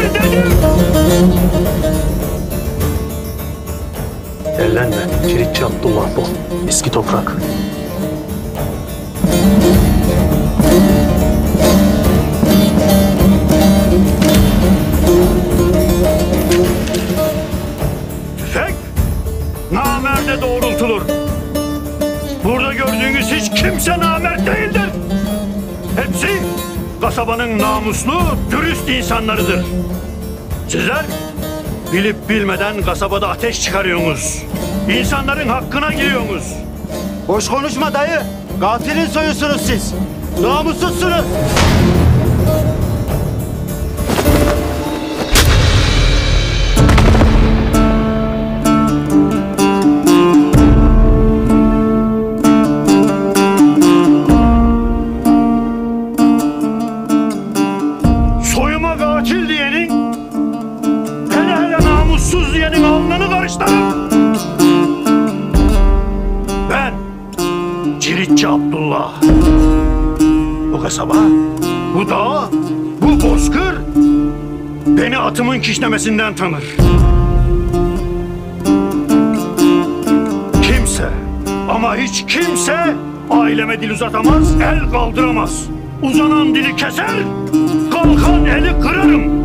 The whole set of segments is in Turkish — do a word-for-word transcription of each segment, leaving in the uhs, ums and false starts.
dedim. Ellenme. Ciritçi Abdullah bu. Eski toprak. Tüfek namerde doğrultulur. Burada gördüğünüz hiç kimse namert değildir. Hepsi kasabanın namuslu, dürüst insanlarıdır. Sizler bilip bilmeden kasabada ateş çıkarıyorsunuz. İnsanların hakkına giriyorsunuz. Boş konuşma dayı. Katilin soyusunuz siz. Namussuzsunuz. Soyuma katil diyenin, hele hele namussuz diyenin alnını karıştırın. Ben Ciritçi Abdullah. Bu kasaba, bu dağ, bu bozkır beni atımın kişnemesinden tanır. Kimse ama hiç kimse aileme dil uzatamaz, el kaldıramaz. Uzanan dili keser, kalkan eli kırarım.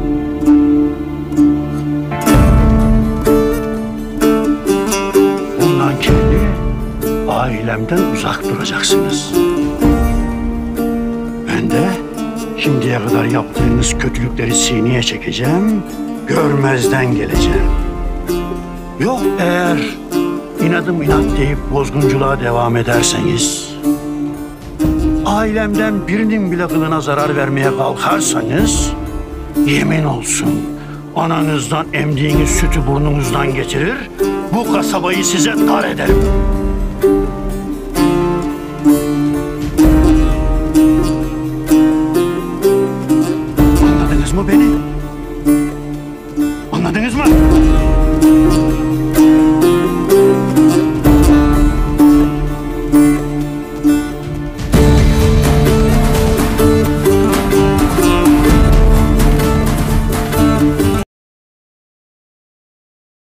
Bundan kendi ailemden uzak duracaksınız. Ben de şimdiye kadar yaptığınız kötülükleri sineye çekeceğim, görmezden geleceğim. Yok eğer inadım inat deyip bozgunculuğa devam ederseniz, ailemden birinin bile kılına zarar vermeye kalkarsanız, yemin olsun ananızdan emdiğiniz sütü burnunuzdan getirir, bu kasabayı size dar ederim.